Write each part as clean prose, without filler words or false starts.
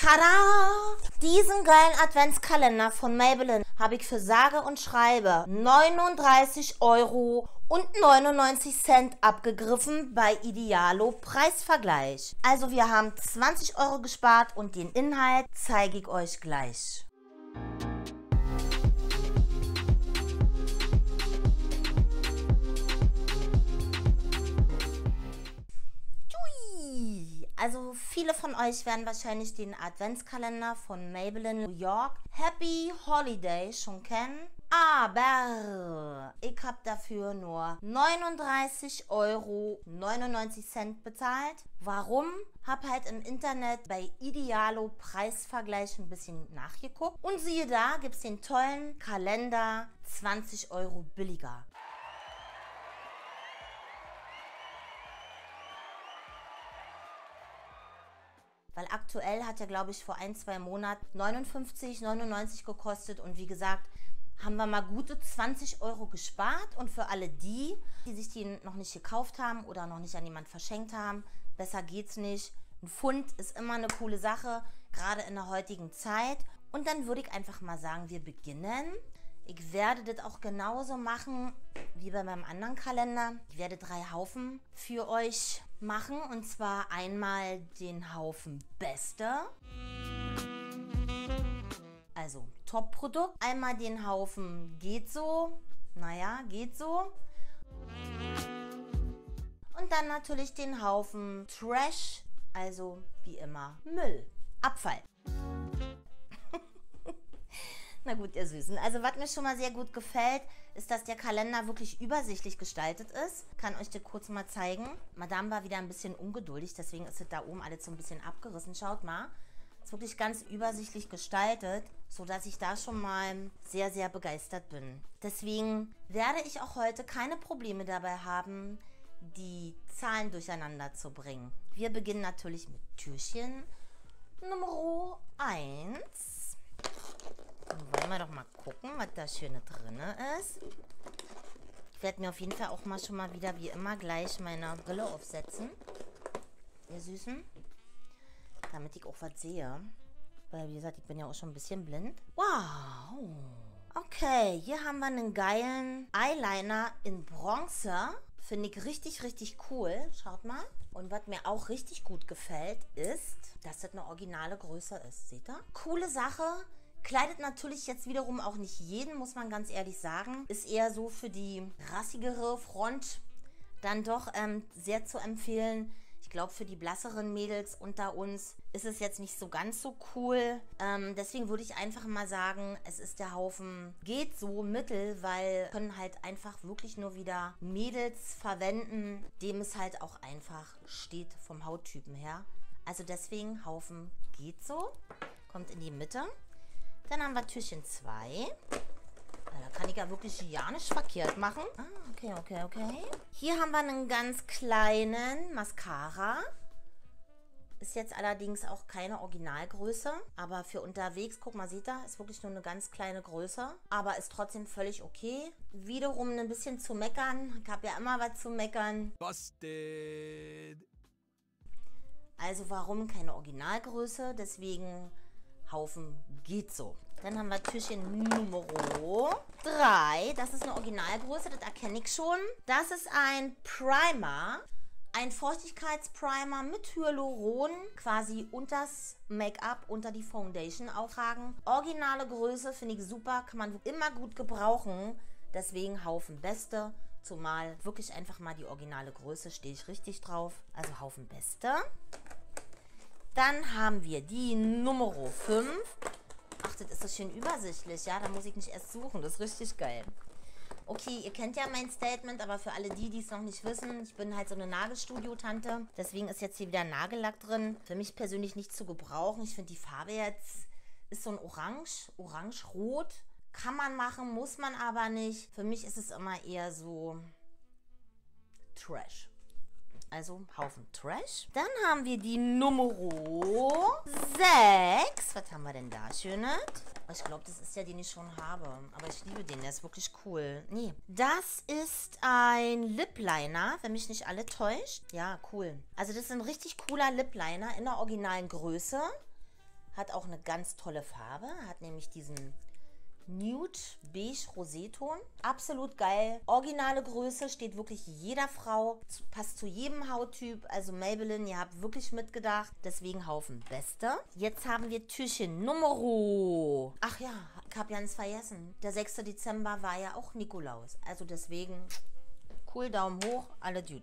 Tada! Diesen geilen Adventskalender von Maybelline habe ich für sage und schreibe 39,99 € abgegriffen bei Idealo Preisvergleich. Also wir haben 20 € gespart und den Inhalt zeige ich euch gleich. Also viele von euch werden wahrscheinlich den Adventskalender von Maybelline New York Happy Holiday schon kennen. Aber ich habe dafür nur 39,99 € bezahlt. Warum? Hab halt im Internet bei Idealo Preisvergleich ein bisschen nachgeguckt. Und siehe da, gibt es den tollen Kalender 20 € billiger. Weil aktuell hat er, glaube ich, vor 1-2 Monaten 59,99 € gekostet. Und wie gesagt, haben wir mal gute 20 € gespart. Und für alle die sich den noch nicht gekauft haben oder noch nicht an jemand verschenkt haben, besser geht's nicht. Ein Pfund ist immer eine coole Sache, gerade in der heutigen Zeit. Und dann würde ich einfach mal sagen, wir beginnen. Ich werde das auch genauso machen wie bei meinem anderen Kalender. Ich werde 3 Haufen für euch machen. Und zwar einmal den Haufen Beste. Also Top-Produkt. Einmal den Haufen Geht so. Naja, geht so. Und dann natürlich den Haufen Trash. Also wie immer Müll. Abfall. Na gut, ihr Süßen. Also was mir schon mal sehr gut gefällt, ist, dass der Kalender wirklich übersichtlich gestaltet ist. Kann euch das kurz mal zeigen. Madame war wieder ein bisschen ungeduldig, deswegen ist es da oben alles so ein bisschen abgerissen. Schaut mal. Ist wirklich ganz übersichtlich gestaltet, sodass ich da schon mal sehr, sehr begeistert bin. Deswegen werde ich auch heute keine Probleme dabei haben, die Zahlen durcheinander zu bringen. Wir beginnen natürlich mit Türchen Nummer 1. Dann wollen wir doch mal gucken, was da Schöne drin ist. Ich werde mir auf jeden Fall auch mal schon mal wieder wie immer gleich meine Brille aufsetzen. Ihr Süßen. Damit ich auch was sehe. Weil wie gesagt, ich bin ja auch schon ein bisschen blind. Wow. Okay, hier haben wir einen geilen Eyeliner in Bronze. Finde ich richtig, richtig cool. Schaut mal. Und was mir auch richtig gut gefällt, ist, dass das eine originale Größe ist. Seht ihr? Coole Sache. Kleidet natürlich jetzt wiederum auch nicht jeden, muss man ganz ehrlich sagen. Ist eher so für die rassigere Front dann doch sehr zu empfehlen. Ich glaube, für die blasseren Mädels unter uns ist es jetzt nicht so ganz so cool. Deswegen würde ich einfach mal sagen, es ist der Haufen Geht so mittel, weil können halt einfach wirklich nur wieder Mädels verwenden, dem es halt auch einfach steht vom Hauttypen her. Also deswegen Haufen Geht so. Kommt in die Mitte. Dann haben wir Türchen 2. Da kann ich ja wirklich ja nicht verkehrt machen. Ah, okay. Hier haben wir einen ganz kleinen Mascara. Ist jetzt allerdings auch keine Originalgröße. Aber für unterwegs, guck mal, seht ihr, ist wirklich nur eine ganz kleine Größe. Aber ist trotzdem völlig okay. Wiederum ein bisschen zu meckern. Ich habe ja immer was zu meckern. Busted. Also warum keine Originalgröße? Deswegen Haufen Geht so. Dann haben wir Türchen Nummer 3. Das ist eine Originalgröße, das erkenne ich schon. Das ist ein Primer. Ein Feuchtigkeitsprimer mit Hyaluron. Quasi unters Make-up, unter die Foundation auftragen. Originale Größe, finde ich super. Kann man immer gut gebrauchen. Deswegen Haufen Beste. Zumal wirklich einfach mal die originale Größe, stehe ich richtig drauf. Also Haufen Beste. Dann haben wir die Nummer 5. Ach, das ist so schön übersichtlich, ja? Da muss ich nicht erst suchen. Das ist richtig geil. Okay, ihr kennt ja mein Statement, aber für alle die es noch nicht wissen, ich bin halt so eine Nagelstudio-Tante. Deswegen ist jetzt hier wieder Nagellack drin. Für mich persönlich nicht zu gebrauchen. Ich finde die Farbe jetzt ist so ein orange-rot. Kann man machen, muss man aber nicht. Für mich ist es immer eher so Trash. Also Haufen Trash. Dann haben wir die Nummer 6. Was haben wir denn da Schönes? Ich glaube, das ist ja den ich schon habe. Aber ich liebe den, der ist wirklich cool. Nee, das ist ein Lip Liner, wenn mich nicht alle täuscht. Ja, cool. Also das ist ein richtig cooler Lip Liner in der originalen Größe. Hat auch eine ganz tolle Farbe. Hat nämlich diesen Nude Beige Roséton. Absolut geil. Originale Größe, steht wirklich jeder Frau. Passt zu jedem Hauttyp. Also Maybelline, ihr habt wirklich mitgedacht. Deswegen Haufen Beste. Jetzt haben wir Türchen Numero. Ach ja, ich habe ganz vergessen. Der 6. Dezember war ja auch Nikolaus. Also deswegen cool, Daumen hoch, alle Dude.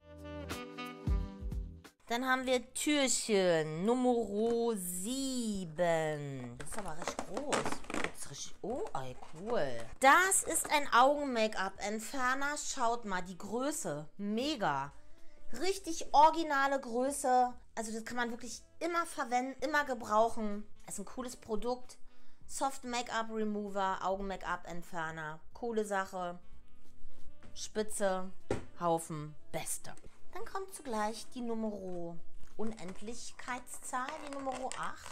Dann haben wir Türchen Numero 7. Das ist aber recht groß. Das ist richtig, oh, ey, cool. Das ist ein Augen-Make-up-Entferner. Schaut mal, die Größe. Mega. Richtig originale Größe. Also das kann man wirklich immer verwenden, immer gebrauchen. Ist ein cooles Produkt. Soft Make-up Remover, Augen-Make-up-Entferner. Coole Sache. Spitze, Haufen, Beste. Dann kommt zugleich die Numero Unendlichkeitszahl, die Numero 8.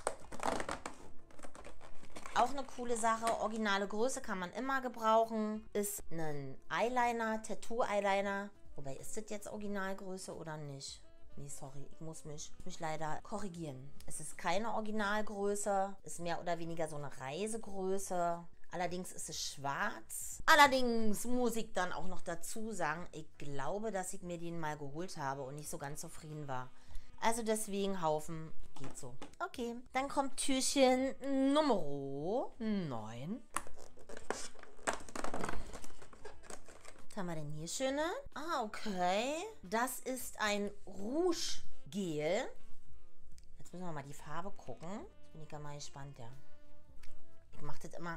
Auch eine coole Sache, originale Größe kann man immer gebrauchen. Ist ein Eyeliner, Tattoo-Eyeliner. Wobei, ist das jetzt Originalgröße oder nicht? Nee, sorry, ich muss mich leider korrigieren. Es ist keine Originalgröße, ist mehr oder weniger so eine Reisegröße. Allerdings ist es schwarz. Allerdings muss ich dann auch noch dazu sagen, ich glaube, dass ich mir den mal geholt habe und nicht so ganz zufrieden war. Also deswegen Haufen, geht so. Okay, dann kommt Türchen Nummer 9. Was haben wir denn hier schöne? Ah, okay. Das ist ein Rouge Gel. Jetzt müssen wir mal die Farbe gucken. Jetzt bin ich ja mal gespannt, ja. Ich mache das immer...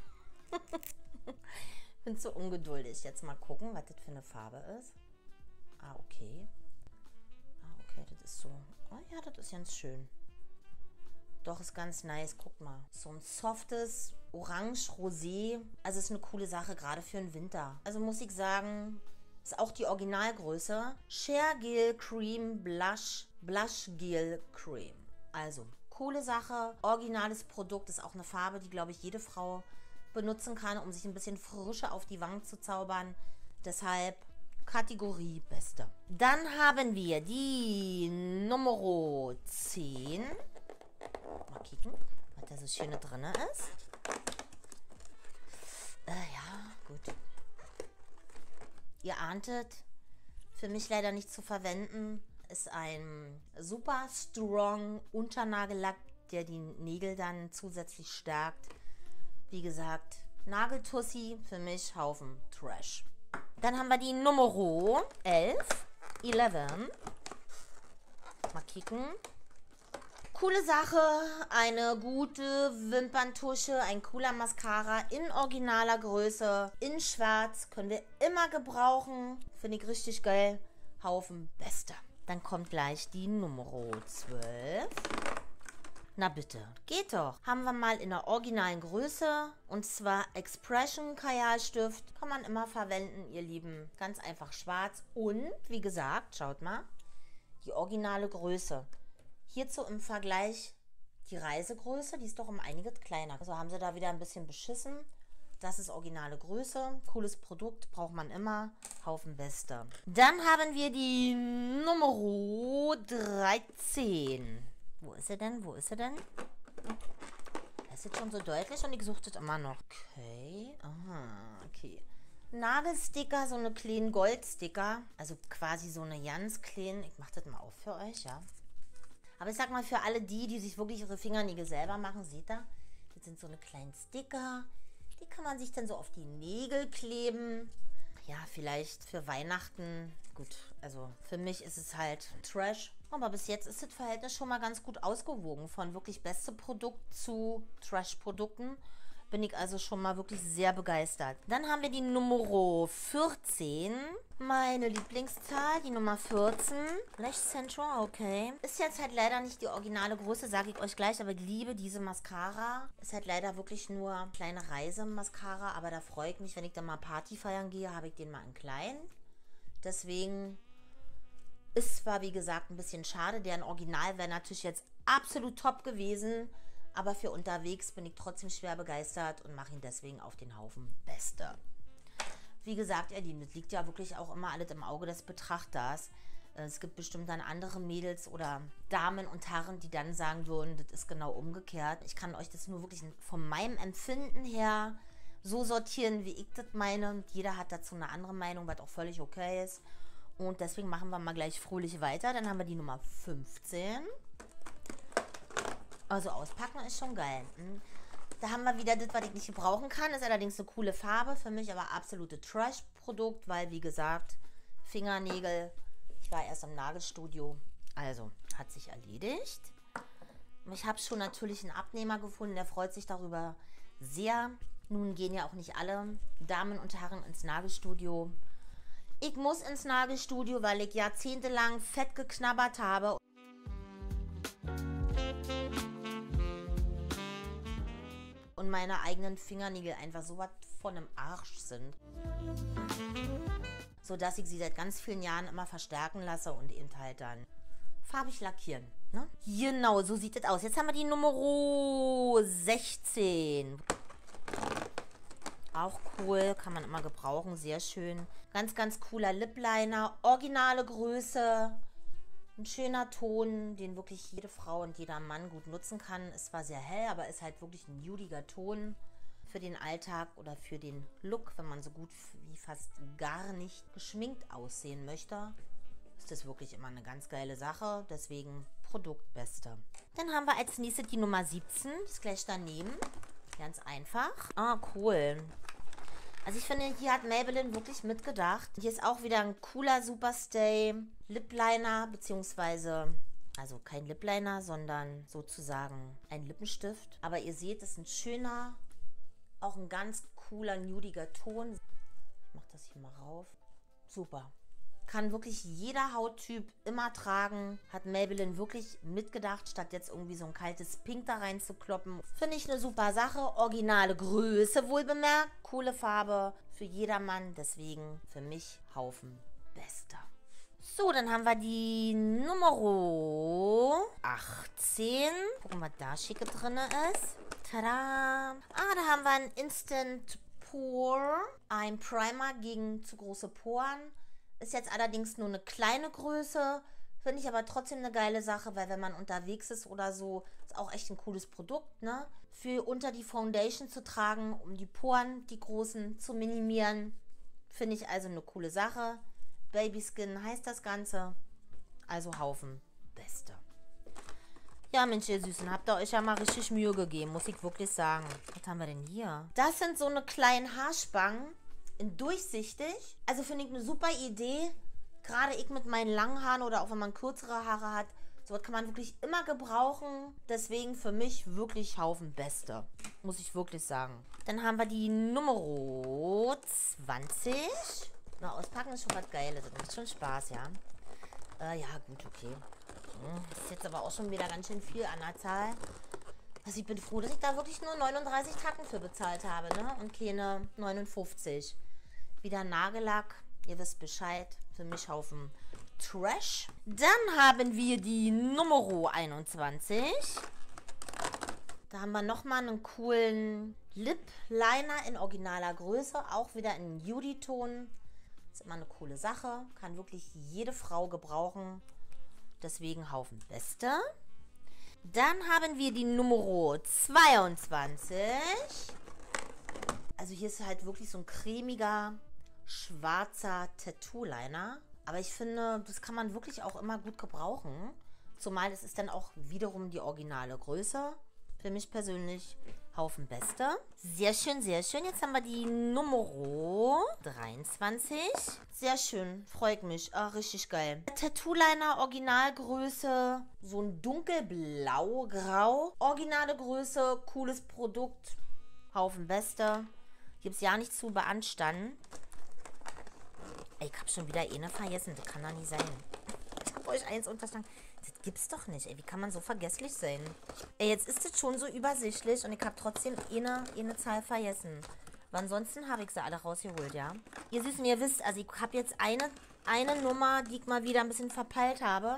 Bin zu ungeduldig. Jetzt mal gucken, was das für eine Farbe ist. Ah, okay. Ah, okay, das ist so. Oh ja, das ist ganz schön. Doch, ist ganz nice. Guck mal. So ein softes Orange-Rosé. Also ist eine coole Sache, gerade für den Winter. Also muss ich sagen, ist auch die Originalgröße. Sheer Gel Cream Blush Gel Cream. Also, coole Sache. Originales Produkt. Ist auch eine Farbe, die, glaube ich, jede Frau benutzen kann, um sich ein bisschen Frische auf die Wangen zu zaubern. Deshalb Kategorie Beste. Dann haben wir die Nummer 10. Mal kicken, was da so schöne drin ist. Ja, gut. Ihr ahntet, für mich leider nicht zu verwenden, ist ein super strong Unternagellack, der die Nägel dann zusätzlich stärkt. Wie gesagt, Nageltussi, für mich Haufen Trash. Dann haben wir die Nummer 11. Mal kicken. Coole Sache, eine gute Wimperntusche, ein cooler Mascara in originaler Größe, in schwarz, können wir immer gebrauchen. Finde ich richtig geil. Haufen Beste. Dann kommt gleich die Nummer 12. Na bitte, geht doch. Haben wir mal in der originalen Größe. Und zwar Expression Kajalstift. Kann man immer verwenden, ihr Lieben. Ganz einfach schwarz. Und, wie gesagt, schaut mal, die originale Größe. Hierzu im Vergleich die Reisegröße. Die ist doch um einiges kleiner. Also haben sie da wieder ein bisschen beschissen. Das ist originale Größe. Cooles Produkt, braucht man immer. Haufen Beste. Dann haben wir die Nummer 13. Wo ist er denn? Wo ist er denn? Das ist jetzt schon so deutlich und ich suche das immer noch. Okay. Aha, okay. Nagelsticker, so eine kleinen Goldsticker. Also quasi so eine ganz kleinen. Ich mache das mal auf für euch, ja. Aber ich sag mal, für alle die sich wirklich ihre Fingernägel selber machen, seht ihr? Das sind so eine kleinen Sticker. Die kann man sich dann so auf die Nägel kleben. Ja, vielleicht für Weihnachten. Gut, also für mich ist es halt Trash. Aber bis jetzt ist das Verhältnis schon mal ganz gut ausgewogen. Von wirklich beste Produkt zu Trash-Produkten bin ich also schon mal wirklich sehr begeistert. Dann haben wir die Nummer 14. Meine Lieblingszahl, die Nummer 14. Lash Central, okay. Ist jetzt halt leider nicht die originale Größe, sage ich euch gleich, aber ich liebe diese Mascara. Ist halt leider wirklich nur kleine Reise-Mascara, aber da freue ich mich, wenn ich dann mal Party feiern gehe, habe ich den mal in klein. Deswegen ist zwar, wie gesagt, ein bisschen schade. Deren Original wäre natürlich jetzt absolut top gewesen. Aber für unterwegs bin ich trotzdem schwer begeistert und mache ihn deswegen auf den Haufen Beste. Wie gesagt, ihr Lieben, das liegt ja wirklich auch immer alles im Auge des Betrachters. Es gibt bestimmt dann andere Mädels oder Damen und Herren, die dann sagen würden, das ist genau umgekehrt. Ich kann euch das nur wirklich von meinem Empfinden her so sortieren, wie ich das meine. Und jeder hat dazu eine andere Meinung, was auch völlig okay ist. Und deswegen machen wir mal gleich fröhlich weiter. Dann haben wir die Nummer 15. Also auspacken ist schon geil. Da haben wir wieder das, was ich nicht gebrauchen kann. Ist allerdings eine coole Farbe. Für mich aber absolute Trash-Produkt, weil, wie gesagt, Fingernägel. Ich war erst im Nagelstudio. Also, hat sich erledigt. Ich habe schon natürlich einen Abnehmer gefunden. Der freut sich darüber sehr. Nun gehen ja auch nicht alle Damen und Herren ins Nagelstudio. Ich muss ins Nagelstudio, weil ich jahrzehntelang fett geknabbert habe. Und meine eigenen Fingernägel einfach so was von einem Arsch sind. So dass ich sie seit ganz vielen Jahren immer verstärken lasse und eben halt dann farbig lackieren. Ne? Genau, so sieht es aus. Jetzt haben wir die Nummer 16. Auch cool, kann man immer gebrauchen, sehr schön. Ganz, ganz cooler Lip Liner, originale Größe. Ein schöner Ton, den wirklich jede Frau und jeder Mann gut nutzen kann. Ist zwar sehr hell, aber ist halt wirklich ein nudiger Ton für den Alltag oder für den Look, wenn man so gut wie fast gar nicht geschminkt aussehen möchte. Ist das wirklich immer eine ganz geile Sache. Deswegen Produktbeste. Dann haben wir als nächstes die Nummer 17. Die ist gleich daneben. Ganz einfach. Ah, cool. Also ich finde, hier hat Maybelline wirklich mitgedacht. Hier ist auch wieder ein cooler Superstay Lip Liner, beziehungsweise, also kein Lip Liner, sondern sozusagen ein Lippenstift. Aber ihr seht, es ist ein schöner, auch ein ganz cooler, nudiger Ton. Ich mache das hier mal rauf. Super. Kann wirklich jeder Hauttyp immer tragen. Hat Maybelline wirklich mitgedacht, statt jetzt irgendwie so ein kaltes Pink da reinzukloppen. Finde ich eine super Sache. Originale Größe wohlbemerkt. Coole Farbe für jedermann. Deswegen für mich Haufen bester. So, dann haben wir die Nummer 18. Gucken, was da schicke drin ist. Tada! Ah, da haben wir ein Instant Pore. Ein Primer gegen zu große Poren. Ist jetzt allerdings nur eine kleine Größe. Finde ich aber trotzdem eine geile Sache, weil wenn man unterwegs ist oder so, ist auch echt ein cooles Produkt, ne? Für unter die Foundation zu tragen, um die Poren, die großen, zu minimieren. Finde ich also eine coole Sache. Babyskin heißt das Ganze. Also Haufen beste. Ja, Mensch, ihr Süßen, habt ihr euch ja mal richtig Mühe gegeben, muss ich wirklich sagen. Was haben wir denn hier? Das sind so eine kleinen Haarspangen. In durchsichtig. Also finde ich eine super Idee. Gerade ich mit meinen langen Haaren oder auch wenn man kürzere Haare hat. Sowas kann man wirklich immer gebrauchen. Deswegen für mich wirklich Haufen beste. Muss ich wirklich sagen. Dann haben wir die Nummer 20. Na, auspacken ist schon was Geiles. Das macht schon Spaß, ja. Ja, gut, okay. Das ist jetzt aber auch schon wieder ganz schön viel an der Zahl. Also ich bin froh, dass ich da wirklich nur 39 Tacken für bezahlt habe, ne? Und keine 59. Wieder Nagellack, ihr wisst Bescheid. Für mich Haufen Trash. Dann haben wir die Nummer 21. Da haben wir nochmal einen coolen Lip Liner in originaler Größe. Auch wieder in Nude-Ton. Ist immer eine coole Sache. Kann wirklich jede Frau gebrauchen. Deswegen Haufen beste. Dann haben wir die Nummer 22. Also hier ist halt wirklich so ein cremiger, schwarzer Tattoo-Liner. Aber ich finde, das kann man wirklich auch immer gut gebrauchen. Zumal es ist dann auch wiederum die originale Größe. Für mich persönlich Haufen beste. Sehr schön, sehr schön. Jetzt haben wir die Nummer 23. Sehr schön, freut mich. Ah, richtig geil. Tattoo-Liner, Originalgröße. So ein dunkelblau-grau. Originale Größe, cooles Produkt. Haufen beste. Gibt es ja nichts zu beanstanden. Ey, ich hab schon wieder eine vergessen. Das kann doch nicht sein. Ich hab euch eins unterstanden. Das gibt's doch nicht, ey. Wie kann man so vergesslich sein? Ey, jetzt ist es schon so übersichtlich und ich habe trotzdem eine Zahl vergessen. Aber ansonsten habe ich sie alle rausgeholt, ja. Ihr Süßen, ihr wisst, also ich habe jetzt eine Nummer, die ich mal wieder ein bisschen verpeilt habe.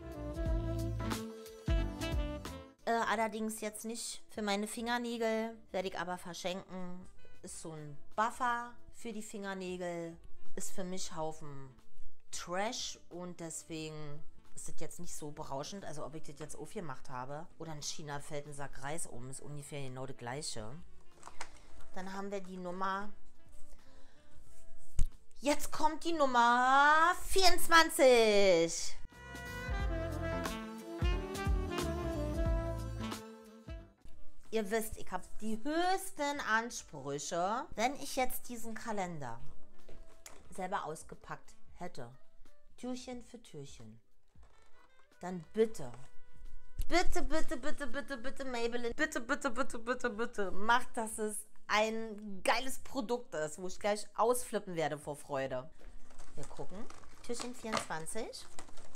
Allerdings jetzt nicht für meine Fingernägel. Werde ich aber verschenken. Ist so ein Buffer für die Fingernägel. Ist für mich Haufen Trash und deswegen ist das jetzt nicht so berauschend. Also ob ich das jetzt aufgemacht habe oder in China fällt ein Sack Reis um, ist ungefähr genau das gleiche. Dann haben wir die Nummer. Jetzt kommt die Nummer 24. Ihr wisst, ich habe die höchsten Ansprüche. Wenn ich jetzt diesen Kalender selber ausgepackt hätte, Türchen für Türchen, dann bitte, bitte, bitte, bitte, bitte, bitte, Maybelline, bitte, bitte, bitte, bitte, bitte, macht, dass es ein geiles Produkt ist, wo ich gleich ausflippen werde vor Freude. Wir gucken. Türchen 24.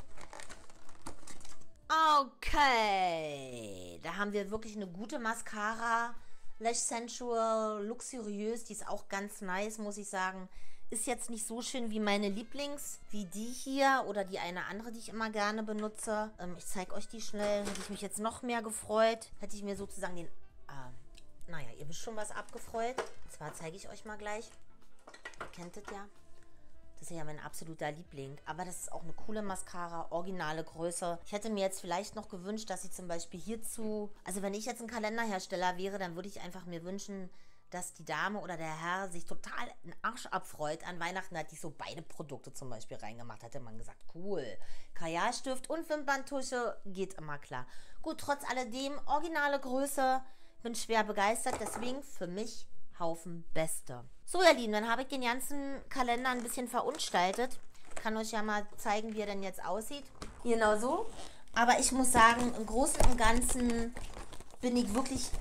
Okay, da haben wir wirklich eine gute Mascara. Lash Sensual, luxuriös, die ist auch ganz nice, muss ich sagen. Ist jetzt nicht so schön wie meine Lieblings, wie die hier oder die eine andere, die ich immer gerne benutze. Ich zeige euch die schnell. Hätte ich mich jetzt noch mehr gefreut, hätte ich mir sozusagen den... naja, ihr wisst schon was abgefreut. Und zwar zeige ich euch mal gleich. Ihr kennt das ja. Das ist ja mein absoluter Liebling. Aber das ist auch eine coole Mascara, originale Größe. Ich hätte mir jetzt vielleicht noch gewünscht, dass sie zum Beispiel hierzu... Also wenn ich jetzt ein Kalenderhersteller wäre, dann würde ich einfach mir wünschen, dass die Dame oder der Herr sich total den Arsch abfreut. An Weihnachten hat die so beide Produkte zum Beispiel reingemacht. Hätte man gesagt, cool. Kajalstift und Wimperntusche geht immer klar. Gut, trotz alledem, originale Größe. Bin schwer begeistert, deswegen für mich Haufen Beste. So, ihr Lieben, dann habe ich den ganzen Kalender ein bisschen verunstaltet. Ich kann euch ja mal zeigen, wie er denn jetzt aussieht. Genau so. Aber ich muss sagen, im Großen und Ganzen bin ich wirklich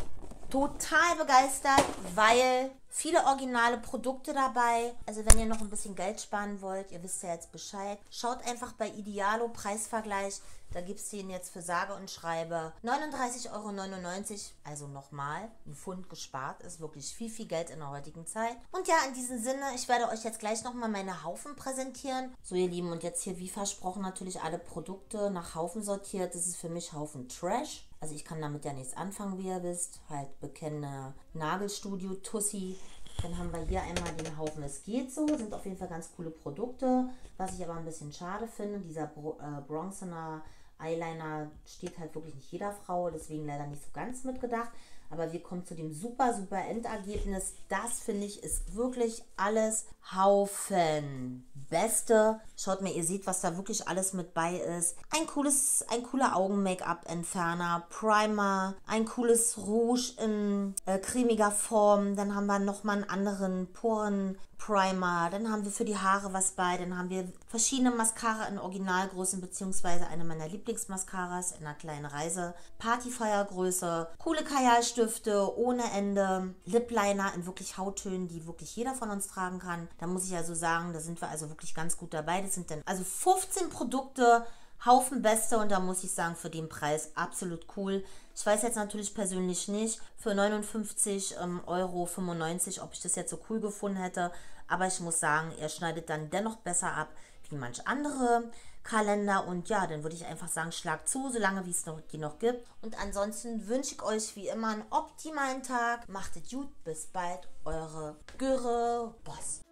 total begeistert, weil viele originale Produkte dabei. Also wenn ihr noch ein bisschen Geld sparen wollt, ihr wisst ja jetzt Bescheid, schaut einfach bei Idealo, Preisvergleich. Da gibt es den jetzt für sage und schreibe 39,99 €. Also nochmal, ein Pfund gespart. Ist wirklich viel, viel Geld in der heutigen Zeit. Und ja, in diesem Sinne, ich werde euch jetzt gleich nochmal meine Haufen präsentieren. So, ihr Lieben, und jetzt hier wie versprochen natürlich alle Produkte nach Haufen sortiert. Das ist für mich Haufen Trash. Also ich kann damit ja nichts anfangen, wie ihr wisst. Halt bekennende Nagelstudio, Tussi. Dann haben wir hier einmal den Haufen Es geht so. Sind auf jeden Fall ganz coole Produkte. Was ich aber ein bisschen schade finde, dieser Bronzener Eyeliner steht halt wirklich nicht jeder Frau. Deswegen leider nicht so ganz mitgedacht. Aber wir kommen zu dem super, super Endergebnis. Das, finde ich, ist wirklich alles Haufen Beste. Schaut mal, ihr seht, was da wirklich alles mit bei ist. Ein cooler Augen-Make-up-Entferner, Primer, ein cooles Rouge in cremiger Form. Dann haben wir nochmal einen anderen Poren-Primer. Dann haben wir für die Haare was bei. Dann haben wir verschiedene Mascara in Originalgrößen, beziehungsweise eine meiner Lieblingsmascaras in einer kleinen Reise. Partyfeiergröße, coole Kajalstifte ohne Ende, Lip-Liner in wirklich Hauttönen, die wirklich jeder von uns tragen kann. Da muss ich also sagen, da sind wir also wirklich ganz gut dabei. Das sind dann also 15 Produkte, Haufen Beste, und da muss ich sagen, für den Preis absolut cool. Ich weiß jetzt natürlich persönlich nicht, für 59,95 €, ob ich das jetzt so cool gefunden hätte, aber ich muss sagen, er schneidet dann dennoch besser ab wie manch andere Kalender, und ja, dann würde ich einfach sagen, schlag zu, solange wie es die noch gibt. Und ansonsten wünsche ich euch wie immer einen optimalen Tag. Macht es gut, bis bald, eure Göre Boss.